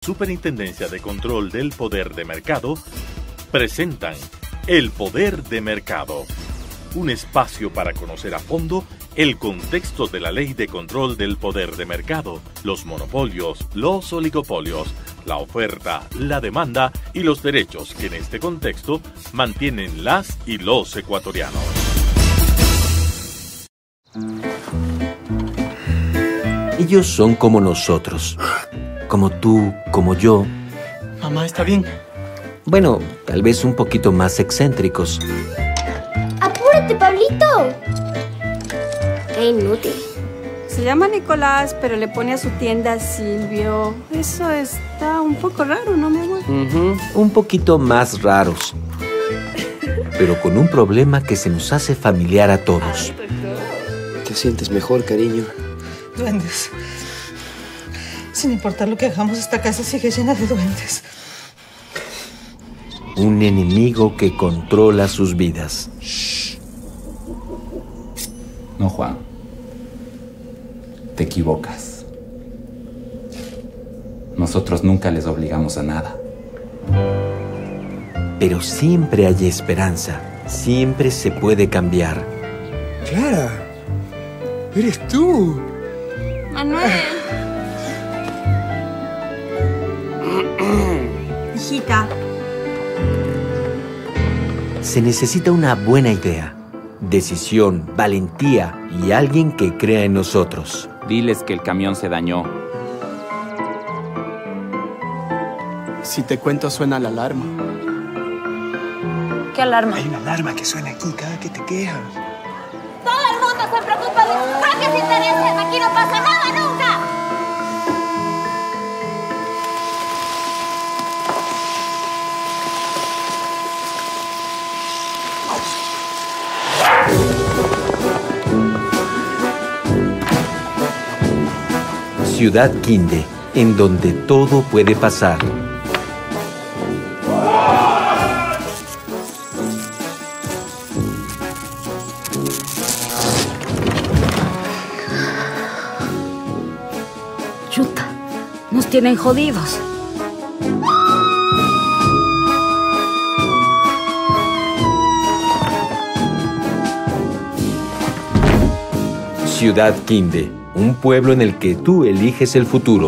Superintendencia de Control del Poder de Mercado presentan El Poder de Mercado, un espacio para conocer a fondo el contexto de la Ley de Control del Poder de Mercado, los monopolios, los oligopolios, la oferta, la demanda y los derechos que en este contexto mantienen las y los ecuatorianos. Ellos son como nosotros, como tú, como yo. Mamá, ¿está bien? Bueno, tal vez un poquito más excéntricos. ¡Apúrate, Pablito! ¡Qué inútil! Se llama Nicolás, pero le pone a su tienda Silvio. Eso está un poco raro, ¿no, mi amor? Un poquito más raros. Pero con un problema que se nos hace familiar a todos. ¿Te sientes mejor, cariño? Duendes. Sin importar lo que hagamos, esta casa sigue llena de duendes. Un enemigo que controla sus vidas. No, Juan. Te equivocas. Nosotros nunca les obligamos a nada. Pero siempre hay esperanza. Siempre se puede cambiar. Clara, eres tú. Manuel. Hijita. Se necesita una buena idea, decisión, valentía y alguien que crea en nosotros. Diles que el camión se dañó. Si te cuento, suena la alarma. ¿Qué alarma? Hay una alarma que suena aquí cada que te quejas. Todo el mundo se preocupa de sus propios intereses. Aquí no pasa nada nunca. Ciudad Quinde, en donde todo puede pasar. Chuta, nos tienen jodidos. Ciudad Quinde, un pueblo en el que tú eliges el futuro.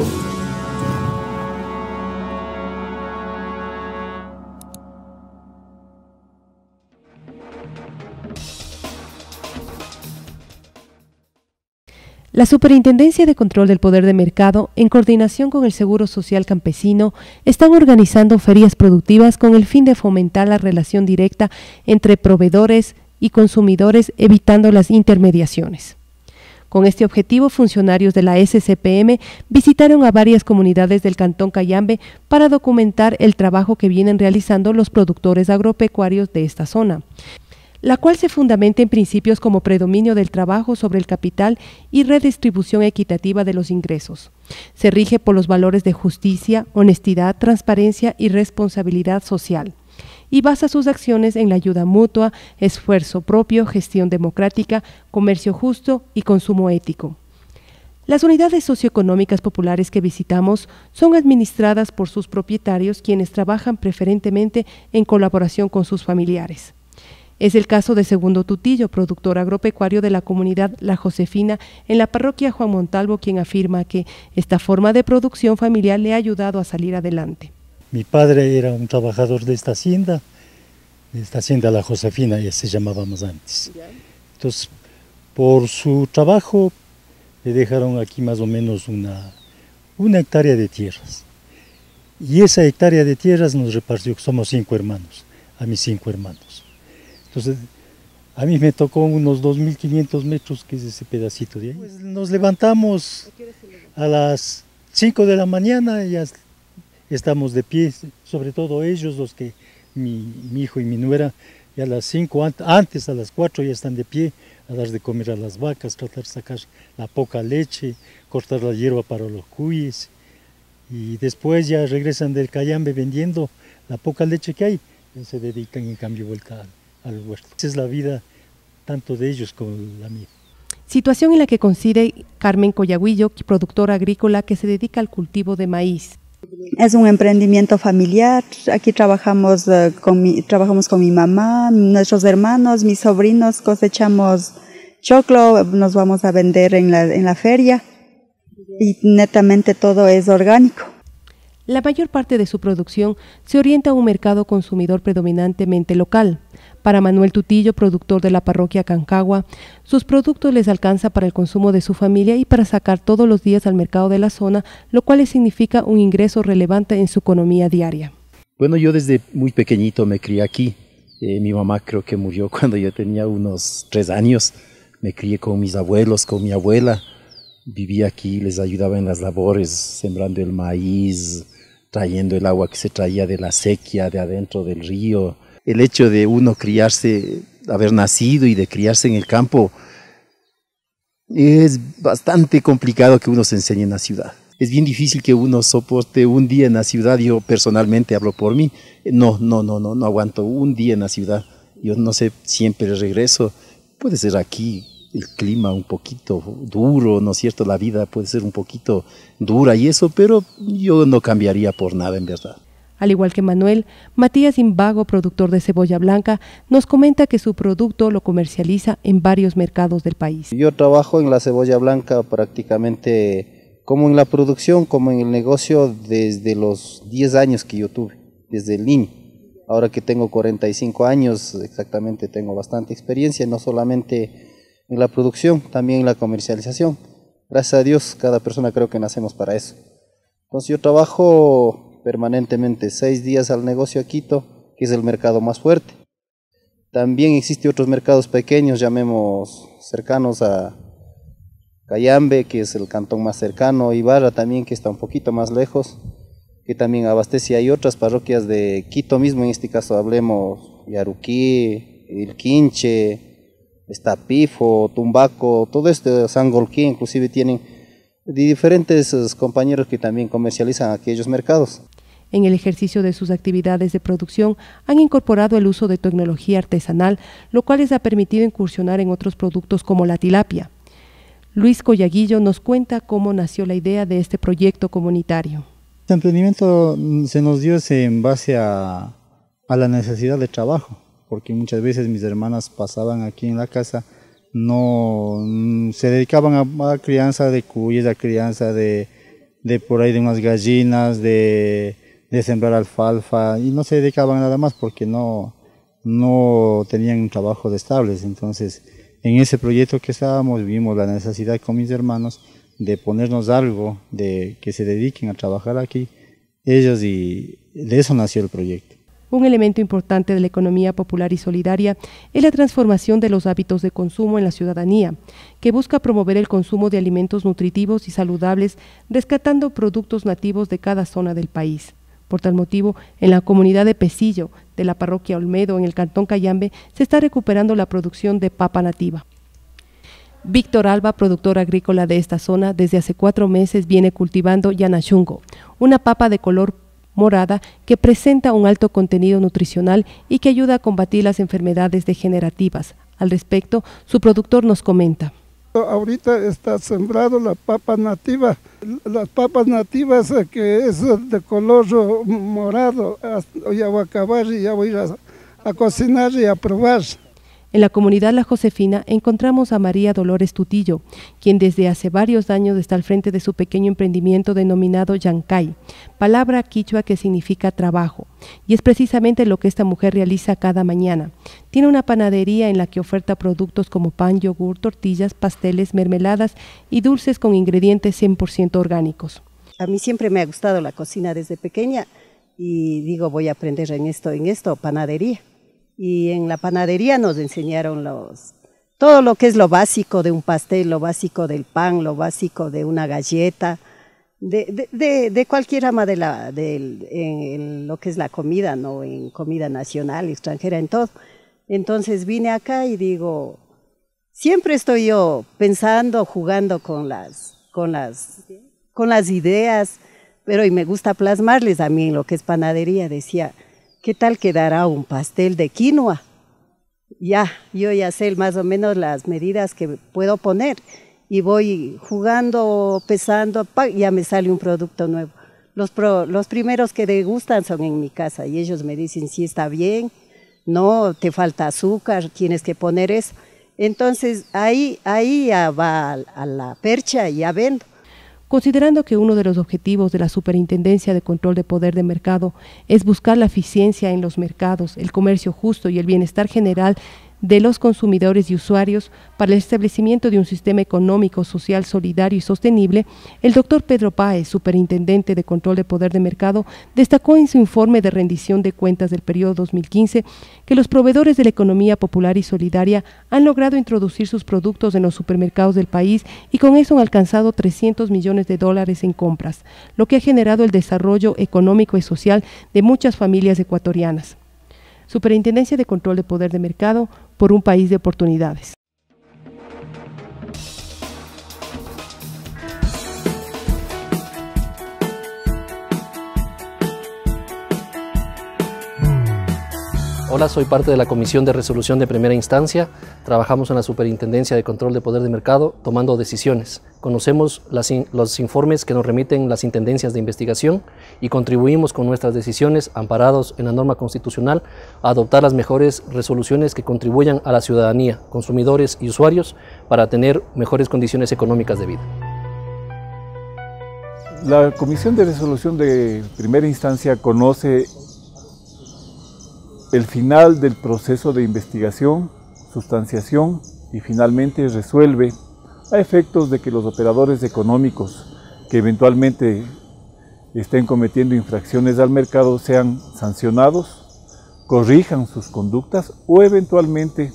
La Superintendencia de Control del Poder de Mercado, en coordinación con el Seguro Social Campesino, están organizando ferias productivas con el fin de fomentar la relación directa entre proveedores y consumidores, evitando las intermediaciones. Con este objetivo, funcionarios de la SCPM visitaron a varias comunidades del Cantón Cayambe para documentar el trabajo que vienen realizando los productores agropecuarios de esta zona, la cual se fundamenta en principios como predominio del trabajo sobre el capital y redistribución equitativa de los ingresos. Se rige por los valores de justicia, honestidad, transparencia y responsabilidad social, y basa sus acciones en la ayuda mutua, esfuerzo propio, gestión democrática, comercio justo y consumo ético. Las unidades socioeconómicas populares que visitamos son administradas por sus propietarios, quienes trabajan preferentemente en colaboración con sus familiares. Es el caso de Segundo Tutillo, productor agropecuario de la comunidad La Josefina en la parroquia Juan Montalvo, quien afirma que esta forma de producción familiar le ha ayudado a salir adelante. Mi padre era un trabajador de esta hacienda La Josefina, ya se llamábamos antes. Entonces, por su trabajo, le dejaron aquí más o menos una hectárea de tierras. Y esa hectárea de tierras nos repartió, somos 5 hermanos, a mis 5 hermanos. Entonces, a mí me tocó unos 2.500 metros, que es ese pedacito de ahí. Pues nos levantamos a las 5 de la mañana y ya estamos de pie, sobre todo ellos, los que mi hijo y mi nuera, ya a las 5, antes a las 4 ya están de pie a dar de comer a las vacas, tratar de sacar la poca leche, cortar la hierba para los cuyes, y después ya regresan del Cayambe vendiendo la poca leche que hay, y se dedican en cambio vuelta al huerto. Esa es la vida tanto de ellos como la mía. Situación en la que coincide Carmen Coyahuillo, productora agrícola que se dedica al cultivo de maíz. Es un emprendimiento familiar. Aquí trabajamos con mi mamá, nuestros hermanos, mis sobrinos, cosechamos choclo, nos vamos a vender en la feria y netamente todo es orgánico. La mayor parte de su producción se orienta a un mercado consumidor predominantemente local. Para Manuel Tutillo, productor de la parroquia Cancagua, sus productos les alcanza para el consumo de su familia y para sacar todos los días al mercado de la zona, lo cual le significa un ingreso relevante en su economía diaria. Bueno, yo desde muy pequeñito me crié aquí. Mi mamá creo que murió cuando yo tenía unos 3 años. Me crié con mis abuelos, con mi abuela. Vivía aquí, les ayudaba en las labores, sembrando el maíz, trayendo el agua que se traía de la sequía, de adentro del río. El hecho de uno criarse, haber nacido y de criarse en el campo, es bastante complicado que uno se enseñe en la ciudad. Es bien difícil que uno soporte un día en la ciudad. Yo personalmente hablo por mí. No aguanto un día en la ciudad. Yo no sé, siempre regreso. Puede ser aquí el clima un poquito duro, ¿no es cierto? La vida puede ser un poquito dura y eso, pero yo no cambiaría por nada en verdad. Al igual que Manuel, Matías Imbago, productor de cebolla blanca, nos comenta que su producto lo comercializa en varios mercados del país. Yo trabajo en la cebolla blanca prácticamente como en la producción, como en el negocio desde los 10 años que yo tuve, desde el niño. Ahora que tengo 45 años, exactamente tengo bastante experiencia, no solamente en la producción, también en la comercialización. Gracias a Dios, cada persona creo que nacemos para eso. Entonces yo trabajo permanentemente 6 días al negocio a Quito, que es el mercado más fuerte. También existen otros mercados pequeños, llamemos cercanos a Cayambe, que es el cantón más cercano, Ibarra también, que está un poquito más lejos, que también abastece. Hay otras parroquias de Quito mismo, en este caso hablemos Yaruquí, El Quinche, está Pifo, Tumbaco, todo esto, Sangolquí, inclusive tienen diferentes compañeros que también comercializan aquellos mercados. En el ejercicio de sus actividades de producción han incorporado el uso de tecnología artesanal, lo cual les ha permitido incursionar en otros productos como la tilapia. Luis Collaguillo nos cuenta cómo nació la idea de este proyecto comunitario. Este emprendimiento se nos dio en base a la necesidad de trabajo, porque muchas veces mis hermanas pasaban aquí en la casa, no se dedicaban a crianza de cuyes, a crianza de por ahí de unas gallinas, de sembrar alfalfa, y no se dedicaban nada más porque no tenían un trabajo estable. Entonces, en ese proyecto que estábamos, vimos la necesidad con mis hermanos de ponernos algo, de que se dediquen a trabajar aquí ellos, y de eso nació el proyecto. Un elemento importante de la economía popular y solidaria es la transformación de los hábitos de consumo en la ciudadanía, que busca promover el consumo de alimentos nutritivos y saludables, rescatando productos nativos de cada zona del país. Por tal motivo, en la comunidad de Pesillo, de la parroquia Olmedo, en el cantón Cayambe, se está recuperando la producción de papa nativa. Víctor Alba, productor agrícola de esta zona, desde hace 4 meses viene cultivando yanachungo, una papa de color morada que presenta un alto contenido nutricional y que ayuda a combatir las enfermedades degenerativas. Al respecto, su productor nos comenta. Ahorita está sembrado la papa nativa. Las papas nativas que es de color morado, ya voy a acabar y ya voy a cocinar y a probar. En la comunidad La Josefina encontramos a María Dolores Tutillo, quien desde hace varios años está al frente de su pequeño emprendimiento denominado Yancay, palabra quichua que significa trabajo, y es precisamente lo que esta mujer realiza cada mañana. Tiene una panadería en la que oferta productos como pan, yogur, tortillas, pasteles, mermeladas y dulces con ingredientes 100% orgánicos. A mí siempre me ha gustado la cocina desde pequeña y digo, voy a aprender en esto, panadería. Y en la panadería nos enseñaron todo lo que es lo básico de un pastel, lo básico del pan, lo básico de una galleta, de cualquier rama en lo que es la comida, ¿no? En comida nacional, extranjera, en todo. Entonces vine acá y digo, siempre estoy yo pensando, jugando con las ideas, pero y me gusta plasmarles a mí en lo que es panadería. Decía, ¿qué tal quedará un pastel de quinoa? Yo ya sé más o menos las medidas que puedo poner y voy jugando, pesando, ya me sale un producto nuevo. Los primeros que degustan son en mi casa y ellos me dicen si está bien, no, te falta azúcar, tienes que poner eso. Entonces ahí ya va a la percha y ya vendo. Considerando que uno de los objetivos de la Superintendencia de Control de Poder de Mercado es buscar la eficiencia en los mercados, el comercio justo y el bienestar general de los consumidores y usuarios para el establecimiento de un sistema económico, social, solidario y sostenible, el doctor Pedro Páez, Superintendente de Control de Poder de Mercado, destacó en su informe de rendición de cuentas del periodo 2015 que los proveedores de la economía popular y solidaria han logrado introducir sus productos en los supermercados del país y con eso han alcanzado $300 millones en compras, lo que ha generado el desarrollo económico y social de muchas familias ecuatorianas. Superintendencia de Control de Poder de Mercado, por un país de oportunidades. Hola, soy parte de la Comisión de Resolución de Primera Instancia. Trabajamos en la Superintendencia de Control de Poder de Mercado tomando decisiones. Conocemos los informes que nos remiten las intendencias de investigación y contribuimos con nuestras decisiones, amparados en la norma constitucional, a adoptar las mejores resoluciones que contribuyan a la ciudadanía, consumidores y usuarios para tener mejores condiciones económicas de vida. La Comisión de Resolución de Primera Instancia conoce el final del proceso de investigación, sustanciación y finalmente resuelve a efectos de que los operadores económicos que eventualmente estén cometiendo infracciones al mercado sean sancionados, corrijan sus conductas o eventualmente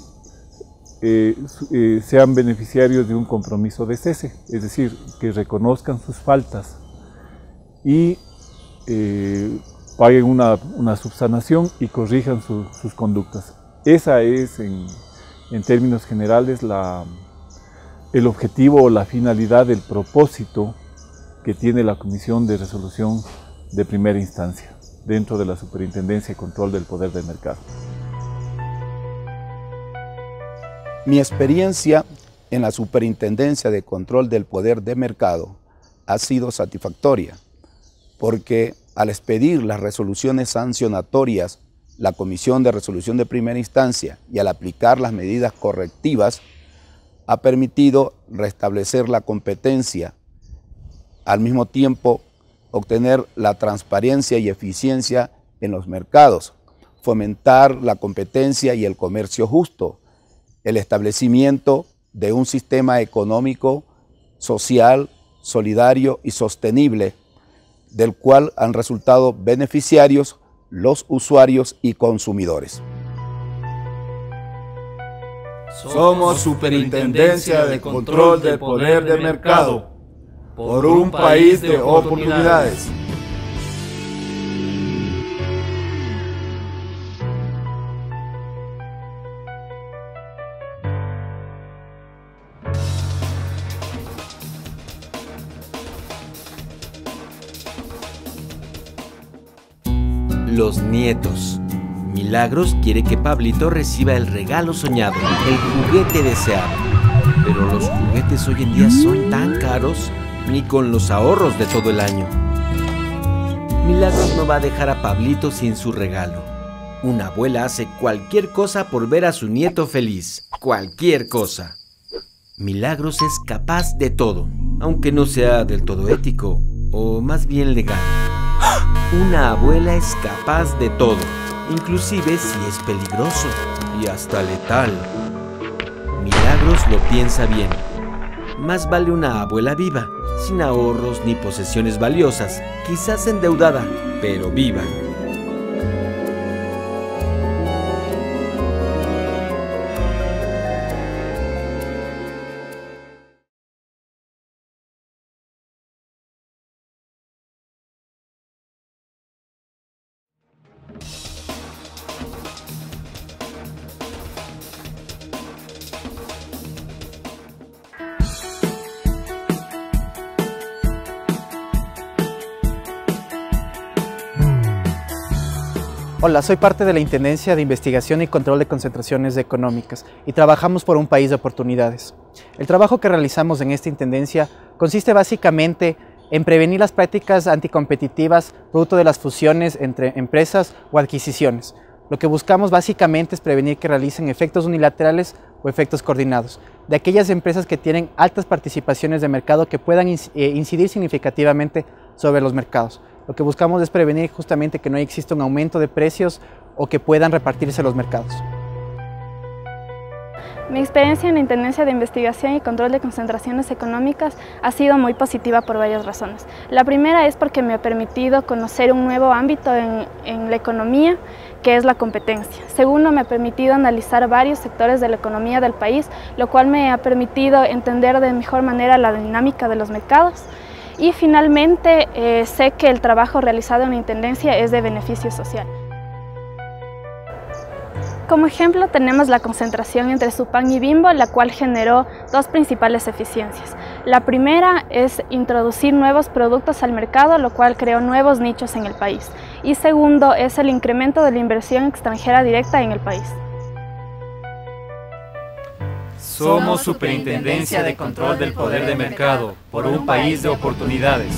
sean beneficiarios de un compromiso de cese, es decir, que reconozcan sus faltas y paguen una subsanación y corrijan sus conductas. Esa es, en términos generales, el objetivo o la finalidad del propósito que tiene la Comisión de Resolución de Primera Instancia dentro de la Superintendencia de Control del Poder del Mercado. Mi experiencia en la Superintendencia de Control del Poder de Mercado ha sido satisfactoria, porque al expedir las resoluciones sancionatorias, la Comisión de Resolución de Primera Instancia y al aplicar las medidas correctivas, ha permitido restablecer la competencia, al mismo tiempo obtener la transparencia y eficiencia en los mercados, fomentar la competencia y el comercio justo, el establecimiento de un sistema económico, social, solidario y sostenible, del cual han resultado beneficiarios los usuarios y consumidores. Somos Superintendencia de Control del Poder de Mercado, por un país de oportunidades. Los nietos. Milagros quiere que Pablito reciba el regalo soñado, el juguete deseado. Pero los juguetes hoy en día son tan caros, ni con los ahorros de todo el año. Milagros no va a dejar a Pablito sin su regalo. Una abuela hace cualquier cosa por ver a su nieto feliz. Cualquier cosa. Milagros es capaz de todo, aunque no sea del todo ético, o más bien legal. Una abuela es capaz de todo, inclusive si es peligroso y hasta letal. Milagros lo piensa bien. Más vale una abuela viva, sin ahorros ni posesiones valiosas, quizás endeudada, pero viva. Hola, soy parte de la Intendencia de Investigación y Control de Concentraciones Económicas y trabajamos por un país de oportunidades. El trabajo que realizamos en esta Intendencia consiste básicamente en prevenir las prácticas anticompetitivas producto de las fusiones entre empresas o adquisiciones. Lo que buscamos básicamente es prevenir que realicen efectos unilaterales o efectos coordinados de aquellas empresas que tienen altas participaciones de mercado que puedan incidir significativamente sobre los mercados. Lo que buscamos es prevenir justamente que no exista un aumento de precios o que puedan repartirse los mercados. Mi experiencia en la Intendencia de Investigación y Control de Concentraciones Económicas ha sido muy positiva por varias razones. La primera es porque me ha permitido conocer un nuevo ámbito en la economía, que es la competencia. Segundo, me ha permitido analizar varios sectores de la economía del país, lo cual me ha permitido entender de mejor manera la dinámica de los mercados. Y finalmente, sé que el trabajo realizado en la Intendencia es de beneficio social. Como ejemplo tenemos la concentración entre Supan y Bimbo, la cual generó dos principales eficiencias. La primera es introducir nuevos productos al mercado, lo cual creó nuevos nichos en el país. Y segundo es el incremento de la inversión extranjera directa en el país. Somos Superintendencia de Control del Poder de Mercado, por un país de oportunidades.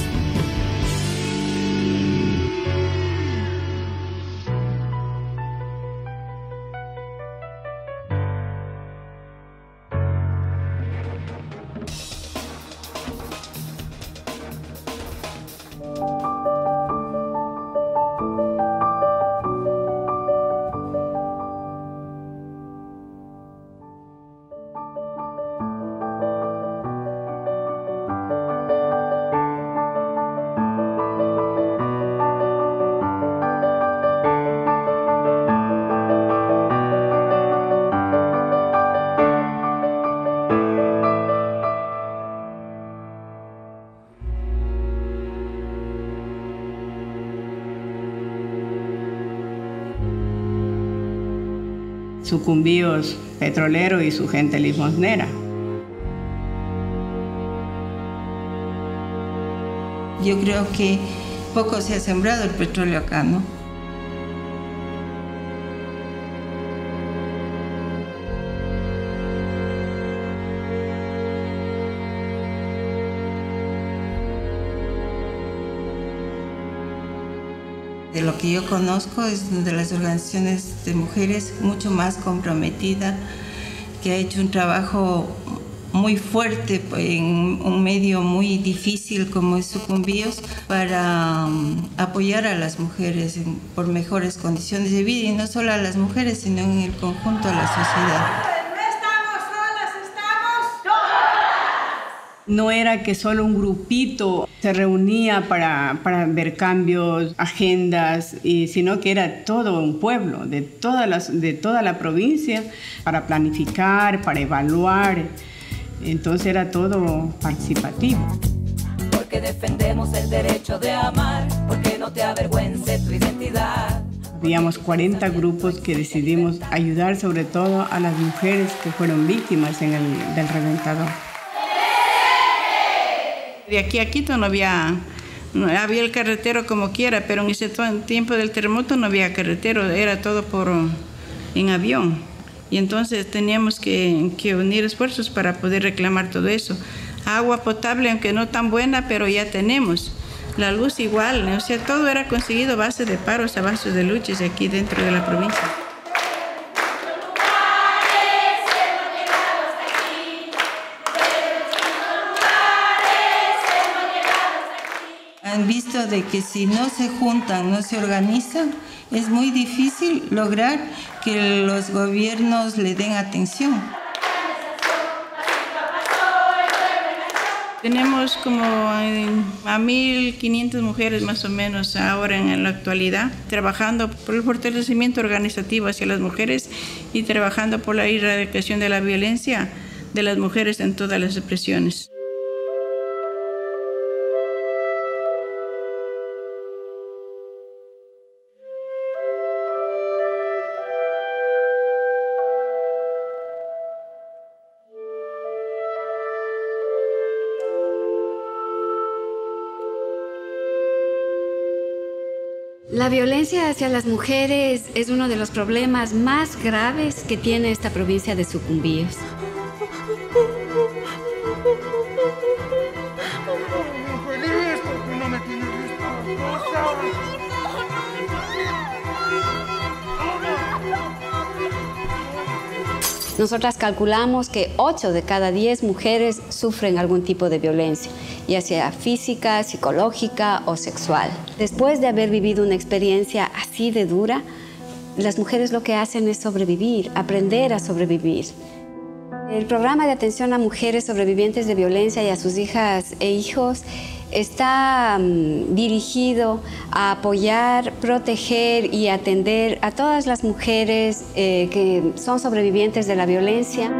Sucumbíos petrolero y su gente limosnera. Yo creo que poco se ha sembrado el petróleo acá, ¿no? De lo que yo conozco es de las organizaciones de mujeres mucho más comprometida, que ha hecho un trabajo muy fuerte en un medio muy difícil como es Sucumbíos para apoyar a las mujeres por mejores condiciones de vida, y no solo a las mujeres, sino en el conjunto de la sociedad. No era que solo un grupito se reunía para ver cambios, agendas, sino que era todo un pueblo, de toda la provincia, para planificar, para evaluar. Entonces era todo participativo. Porque defendemos el derecho de amar, porque no te avergüence tu identidad. Habíamos 40 grupos que decidimos ayudar sobre todo a las mujeres que fueron víctimas del reventador. De aquí a Quito no había el carretero como quiera, pero en ese tiempo del terremoto no había carretero, era todo en avión. Y entonces teníamos que unir esfuerzos para poder reclamar todo eso. Agua potable, aunque no tan buena, pero ya tenemos. La luz igual, o sea, todo era conseguido a base de paros, a base de luchas aquí dentro de la provincia. Han visto de que si no se juntan, no se organizan, es muy difícil lograr que los gobiernos le den atención. Tenemos como a 1.500 mujeres más o menos ahora en la actualidad, trabajando por el fortalecimiento organizativo hacia las mujeres y trabajando por la erradicación de la violencia de las mujeres en todas las expresiones. La violencia hacia las mujeres es uno de los problemas más graves que tiene esta provincia de Sucumbíos. ¡Feliz Nosotras calculamos que 8 de cada 10 mujeres sufren algún tipo de violencia, ya sea física, psicológica o sexual. Después de haber vivido una experiencia así de dura, las mujeres lo que hacen es sobrevivir, aprender a sobrevivir. El programa de atención a mujeres sobrevivientes de violencia y a sus hijas e hijos está dirigido a apoyar, proteger y atender a todas las mujeres que son sobrevivientes de la violencia.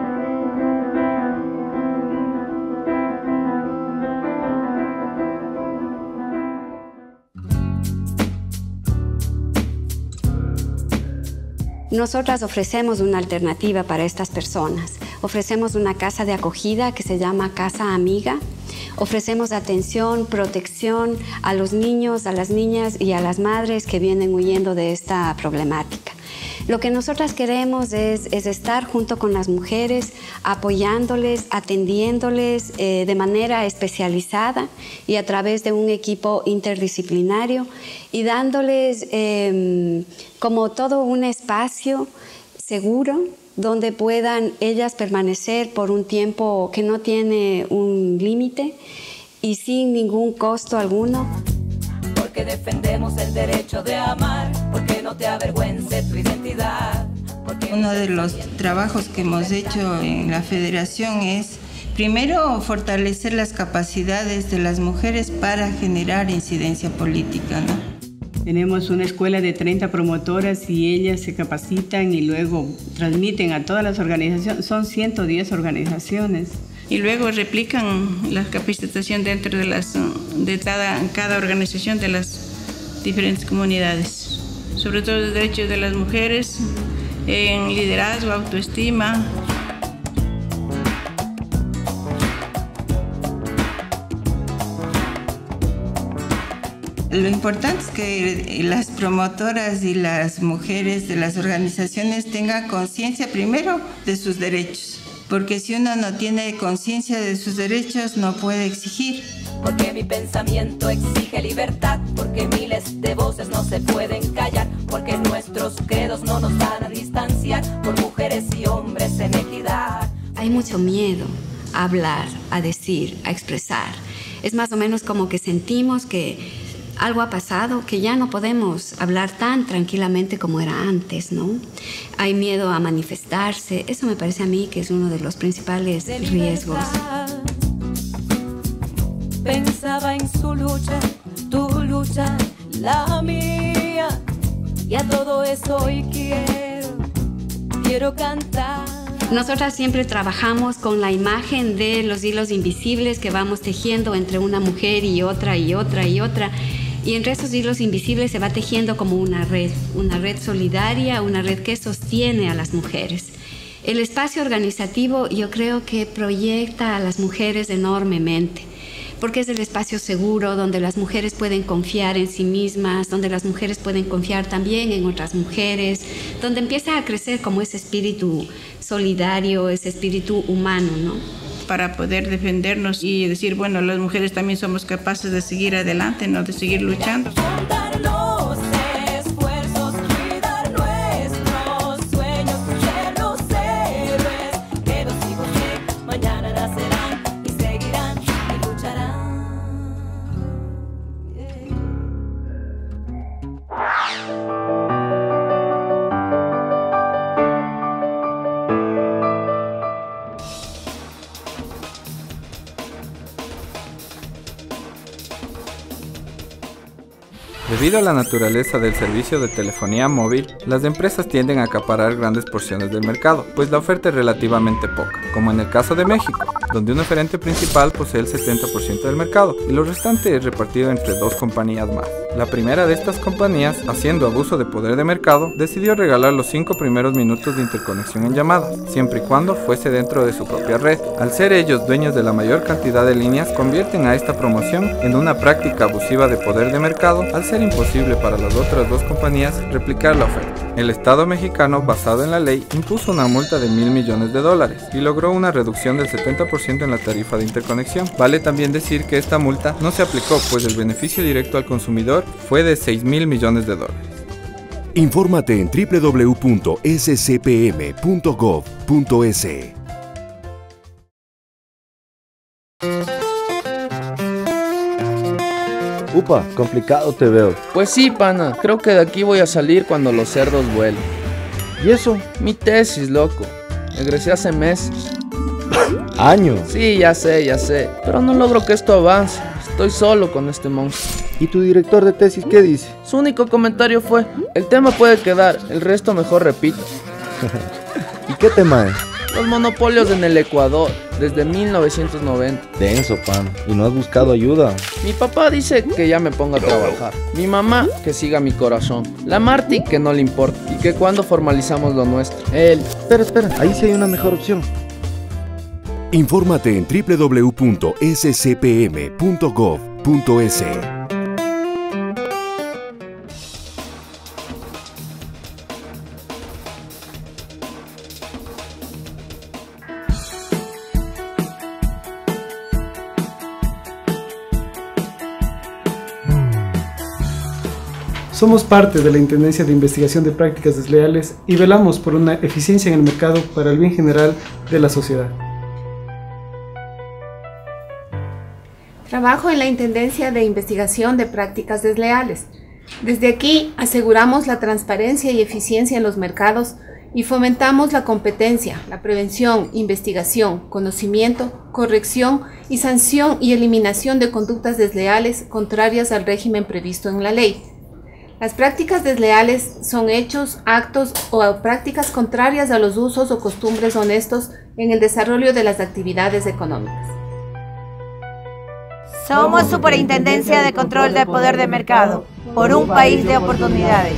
Nosotras ofrecemos una alternativa para estas personas. Ofrecemos una casa de acogida que se llama Casa Amiga. Ofrecemos atención, protección a los niños, a las niñas y a las madres que vienen huyendo de esta problemática. Lo que nosotras queremos es estar junto con las mujeres, apoyándoles, atendiéndoles de manera especializada y a través de un equipo interdisciplinario y dándoles como todo un espacio seguro donde puedan ellas permanecer por un tiempo que no tiene un límite y sin ningún costo alguno. Porque defendemos el derecho de amar, porque no te avergüence tu identidad. Uno de los trabajos que hemos hecho en la federación es, primero, fortalecer las capacidades de las mujeres para generar incidencia política, ¿no? Tenemos una escuela de 30 promotoras y ellas se capacitan y luego transmiten a todas las organizaciones. Son 110 organizaciones. Y luego replican la capacitación dentro de cada organización de las diferentes comunidades. Sobre todo los derechos de las mujeres, en liderazgo, autoestima. Lo importante es que las promotoras y las mujeres de las organizaciones tengan conciencia primero de sus derechos, porque si uno no tiene conciencia de sus derechos no puede exigir. Porque mi pensamiento exige libertad, porque miles de voces no se pueden callar, porque nuestros credos no nos van a distanciar, por mujeres y hombres en equidad. Hay mucho miedo a hablar, a decir, a expresar. Es más o menos como que sentimos que algo ha pasado, que ya no podemos hablar tan tranquilamente como era antes, ¿no? Hay miedo a manifestarse. Eso me parece a mí que es uno de los principales riesgos. Pensaba en su lucha, tu lucha, la mía. Y a todo eso hoy quiero cantar. Nosotras siempre trabajamos con la imagen de los hilos invisibles que vamos tejiendo entre una mujer y otra y otra y otra. Y entre esos hilos invisibles se va tejiendo como una red solidaria, una red que sostiene a las mujeres. El espacio organizativo yo creo que proyecta a las mujeres enormemente, porque es el espacio seguro donde las mujeres pueden confiar en sí mismas, donde las mujeres pueden confiar también en otras mujeres, donde empieza a crecer como ese espíritu solidario, ese espíritu humano, ¿no? Para poder defendernos y decir, bueno, las mujeres también somos capaces de seguir adelante, ¿no? De seguir luchando. Debido a la naturaleza del servicio de telefonía móvil, las empresas tienden a acaparar grandes porciones del mercado, pues la oferta es relativamente poca, como en el caso de México, donde un oferente principal posee el 70% del mercado y lo restante es repartido entre 2 compañías más. La primera de estas compañías, haciendo abuso de poder de mercado, decidió regalar los 5 primeros minutos de interconexión en llamadas, siempre y cuando fuese dentro de su propia red. Al ser ellos dueños de la mayor cantidad de líneas, convierten a esta promoción en una práctica abusiva de poder de mercado, al ser imposible para las otras 2 compañías replicar la oferta. El Estado mexicano, basado en la ley, impuso una multa de $1.000 millones y logró una reducción del 70% en la tarifa de interconexión. Vale también decir que esta multa no se aplicó, pues el beneficio directo al consumidor fue de $6.000 millones. Infórmate en www.scpm.gov.es. Upa, complicado te veo. Pues sí, pana, creo que de aquí voy a salir cuando los cerdos vuelen. ¿Y eso? Mi tesis, loco. Egresé hace meses. ¿Años? Sí, ya sé, pero no logro que esto avance. Estoy solo con este monstruo. ¿Y tu director de tesis qué dice? Su único comentario fue: el tema puede quedar, el resto mejor repito. ¿Y qué tema es? Los monopolios en el Ecuador, desde 1990. Denso, pan. ¿Y no has buscado ayuda? Mi papá dice que ya me ponga a trabajar. Mi mamá, que siga mi corazón. La Marti, que no le importa. Y que cuando formalizamos lo nuestro. Él. Espera, ahí sí hay una mejor opción. Infórmate en www.scpm.gov.es. Somos parte de la Intendencia de Investigación de Prácticas Desleales y velamos por una eficiencia en el mercado para el bien general de la sociedad. Trabajo en la Intendencia de Investigación de Prácticas Desleales. Desde aquí aseguramos la transparencia y eficiencia en los mercados y fomentamos la competencia, la prevención, investigación, conocimiento, corrección y sanción y eliminación de conductas desleales contrarias al régimen previsto en la ley. Las prácticas desleales son hechos, actos o prácticas contrarias a los usos o costumbres honestos en el desarrollo de las actividades económicas. Somos Superintendencia de Control del Poder de Mercado, por un país de oportunidades.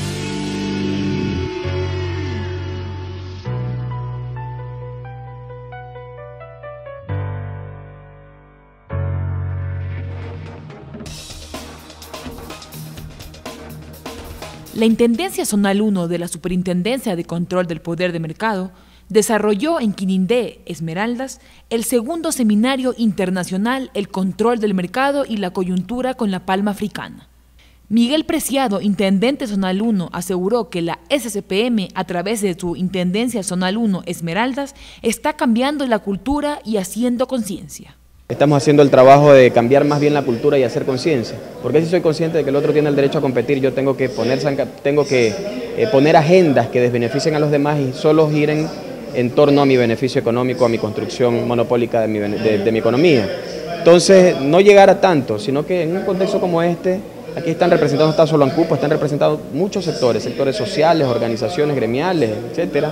La Intendencia Zonal 1 de la Superintendencia de Control del Poder de Mercado desarrolló en Quinindé, Esmeraldas, el segundo seminario internacional El Control del Mercado y la Coyuntura con la Palma Africana. Miguel Preciado, Intendente Zonal 1, aseguró que la SCPM, a través de su Intendencia Zonal 1 Esmeraldas, está cambiando la cultura y haciendo conciencia. Estamos haciendo el trabajo de cambiar más bien la cultura y hacer conciencia, porque si soy consciente de que el otro tiene el derecho a competir, yo tengo que poner agendas que desbeneficien a los demás y solo giren en torno a mi beneficio económico, a mi construcción monopólica de mi economía. Entonces, no llegar a tanto, sino que en un contexto como este, aquí están representados, no está solo ANCUPO, están representados muchos sectores sociales, organizaciones gremiales, etcétera,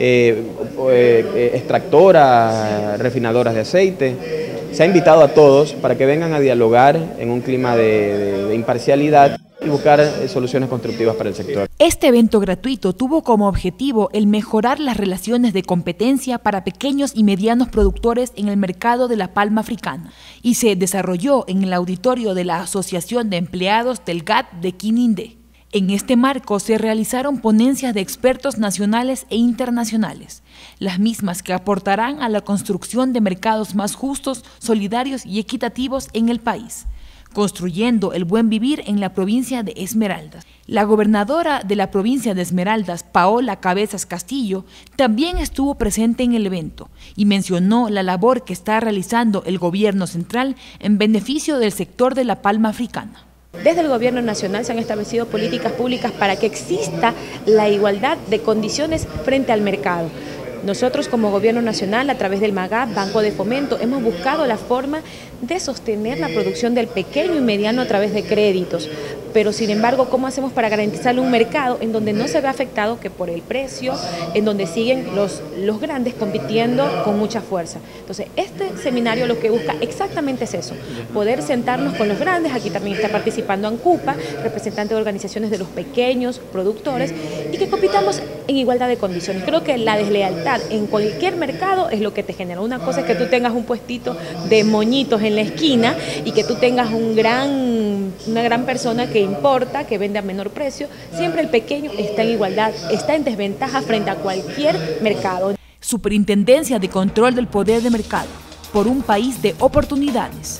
extractoras, refinadoras de aceite. Se ha invitado a todos para que vengan a dialogar en un clima de imparcialidad y buscar soluciones constructivas para el sector. Este evento gratuito tuvo como objetivo el mejorar las relaciones de competencia para pequeños y medianos productores en el mercado de la palma africana y se desarrolló en el auditorio de la Asociación de Empleados del GAT de Quinindé. En este marco se realizaron ponencias de expertos nacionales e internacionales, las mismas que aportarán a la construcción de mercados más justos, solidarios y equitativos en el país, construyendo el buen vivir en la provincia de Esmeraldas. La gobernadora de la provincia de Esmeraldas, Paola Cabezas Castillo, también estuvo presente en el evento y mencionó la labor que está realizando el gobierno central en beneficio del sector de la palma africana. Desde el Gobierno Nacional se han establecido políticas públicas para que exista la igualdad de condiciones frente al mercado. Nosotros como Gobierno Nacional, a través del MAGAP, Banco de Fomento, hemos buscado la forma de sostener la producción del pequeño y mediano a través de créditos. Pero sin embargo, ¿cómo hacemos para garantizar un mercado en donde no se ve afectado que por el precio, en donde siguen los grandes compitiendo con mucha fuerza? Entonces, este seminario lo que busca exactamente es eso, poder sentarnos con los grandes. Aquí también está participando ANCUPA, representante de organizaciones de los pequeños productores, y que compitamos en igualdad de condiciones. Creo que la deslealtad en cualquier mercado es lo que te genera. Una cosa es que tú tengas un puestito de moñitos en la esquina y que tú tengas una gran persona que importa, que vende a menor precio. Siempre el pequeño está en igualdad, está en desventaja frente a cualquier mercado. Superintendencia de Control del Poder de Mercado, por un país de oportunidades.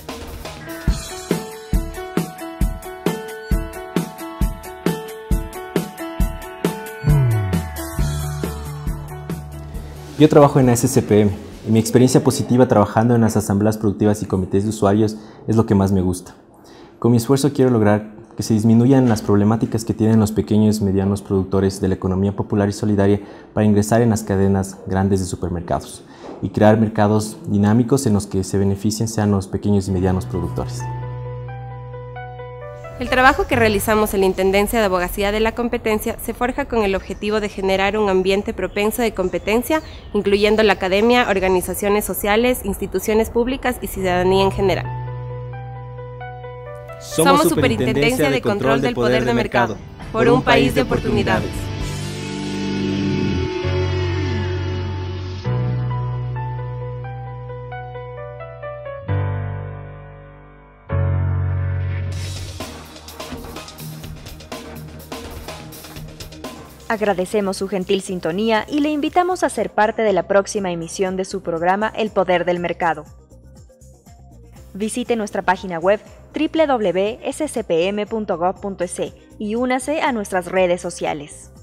Yo trabajo en la SCPM y mi experiencia positiva trabajando en las asambleas productivas y comités de usuarios es lo que más me gusta. Con mi esfuerzo quiero lograr que se disminuyan las problemáticas que tienen los pequeños y medianos productores de la economía popular y solidaria para ingresar en las cadenas grandes de supermercados y crear mercados dinámicos en los que se beneficien sean los pequeños y medianos productores. El trabajo que realizamos en la Intendencia de Abogacía de la Competencia se forja con el objetivo de generar un ambiente propenso de competencia, incluyendo la academia, organizaciones sociales, instituciones públicas y ciudadanía en general. Somos Superintendencia de Control del Poder de Mercado, por un país de oportunidades. Agradecemos su gentil sintonía y le invitamos a ser parte de la próxima emisión de su programa El Poder del Mercado. Visite nuestra página web www.scpm.gov.es y únase a nuestras redes sociales.